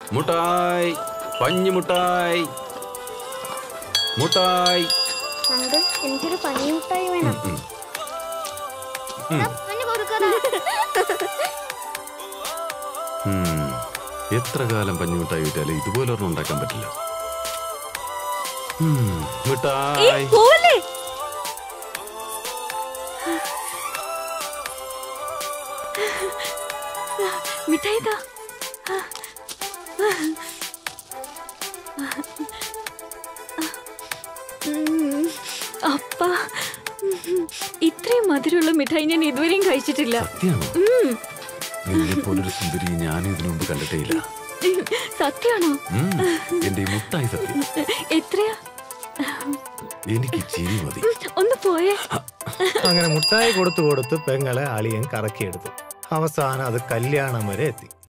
മുട്ടായി, പഞ്ഞി മുട്ടായി, മുട്ടായി. എനിക്കൊരു പഞ്ഞി മുട്ടായി വേണം. എത്ര കാലം പഞ്ഞി മുട്ടായി വിറ്റാലും ഇതുപോലെ ഒരെണ്ണം ഉണ്ടാക്കാൻ പറ്റില്ല. മിഠായി മിഠായി അപ്പ ഇത്രയും മധുരമുള്ള മിഠായി ഞാൻ ഇതുവരെയും കഴിച്ചിട്ടില്ല. പോലൊരു സുന്ദരി ഞാൻ ഇതിനു മുമ്പ് കണ്ടിട്ടേയില്ല. സത്യാണോ? എന്റെ ഈ മുട്ടായി സത്യം. എത്രയാ? എനിക്ക് ചിരി മതി. ഒന്ന് പോയേ. അങ്ങനെ മുട്ടായി കൊടുത്തു പെങ്ങളെ അളിയൻ കറക്കിയെടുത്തു. അവസാനം അത് കല്യാണം വരെ എത്തി.